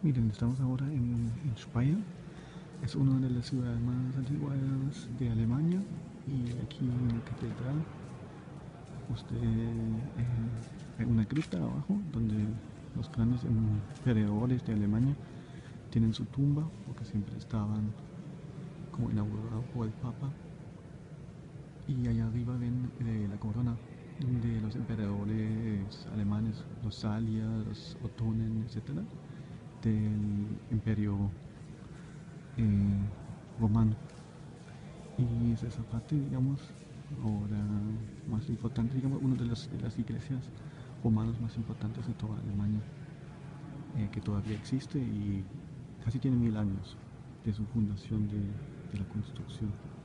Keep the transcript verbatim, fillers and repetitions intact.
Miren, estamos ahora en, en Speyer. Es una de las ciudades más antiguas de Alemania y aquí en la catedral usted eh, hay una cripta abajo donde los grandes emperadores de Alemania tienen su tumba porque siempre estaban como inaugurados por el Papa. Y allá arriba ven eh, la corona de los emperadores alemanes, los Salia, los Ottonen, etcétera, del imperio eh, romano. Y es esa parte, digamos, ahora más importante, digamos, una de las, de las iglesias romanas más importantes de toda Alemania, eh, que todavía existe y casi tiene mil años de su fundación de, de la construcción.